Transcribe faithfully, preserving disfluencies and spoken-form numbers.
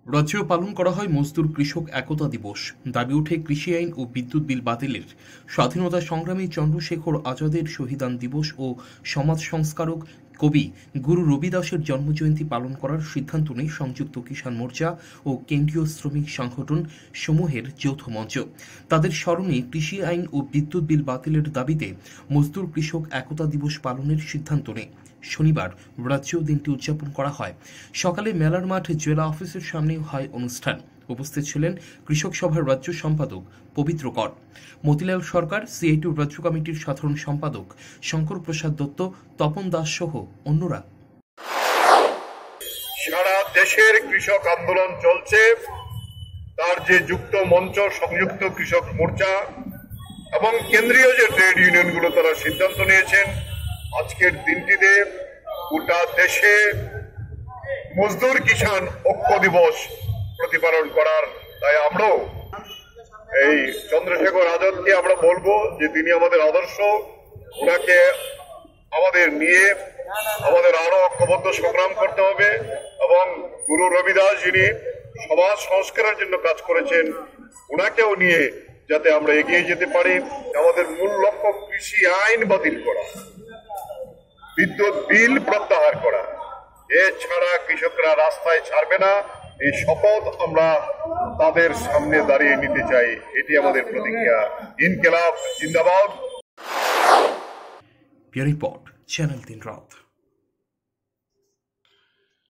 রাজ্যেও পালন করা হয় মজদুর কৃষক একতা দিবস। দাবি ওঠে কৃষি আইন ও বিদ্যুৎ বিল বাতিলের। স্বাধীনতা সংগ্রামী চন্দ্রশেখর আজাদের শহীদান দিবস ও সমাজ সংস্কারক কবি গুরু রবিদাসের জন্মজয়ন্তী পালন করার সিদ্ধান্ত নেয় সংযুক্ত কিষাণ মোর্চা ও কেন্দ্রীয় শ্রমিক সংগঠন সমূহের যৌথ মঞ্চ। তাদের স্মরণে কৃষি আইন ও বিদ্যুৎ বিল বাতিলের দাবিতে মজদুর কৃষক একতা দিবস পালনের সিদ্ধান্ত নেয়। শনিবার রাজ্যেও দিনটি উদযাপন করা হয়। সকালে মেলার মাঠ জেলা অফিসের সামনে হয় অনুষ্ঠান। উপস্থিত ছিলেন কৃষক সভার রাজ্য সম্পাদক পবিত্র কর, মতিলাল সরকার, সিআইটিউ রাজ্য কমিটির সাধারণ সম্পাদক শঙ্কর প্রসাদ দত্ত, তপন দাস সহ অন্যরা। সারা দেশের কৃষক আন্দোলন চলছে, তার যে যুক্ত মঞ্চ সংযুক্ত কৃষক মোর্চা এবং কেন্দ্রীয় যে ট্রেড ইউনিয়নগুলো তারা সিদ্ধান্ত নিয়েছেন আজকের দিনটিতে গোটা দেশে মজদুর কিষাণ ঐক্য দিবস প্রতিপালন করার। তাই আমরাও এই চন্দ্রশেখর আজাদকে আমরা বলবো যে তিনি আমাদের আদর্শ, ওনাকে আমাদের নিয়ে আমাদের আরো ঐক্যবদ্ধ সংগ্রাম করতে হবে এবং গুরু রবিদাস যিনি সমাজ সংস্কারের জন্য কাজ করেছেন ওনাকেও নিয়ে যাতে আমরা এগিয়ে যেতে পারি। আমাদের মূল লক্ষ্য কৃষি আইন বাতিল করা, বিদ্যুৎ বিল প্রত্যাহার করা, এছাড়া কৃষকরা রাস্তায় ছাড়বে না, এই শপথ আমরা তাদের সামনে দাঁড়িয়ে নিতে চাই। এটি আমাদের প্রতিজ্ঞা। ইনকিলাব জিন্দাবাদ। রিপোর্ট চ্যানেল তিন রাত।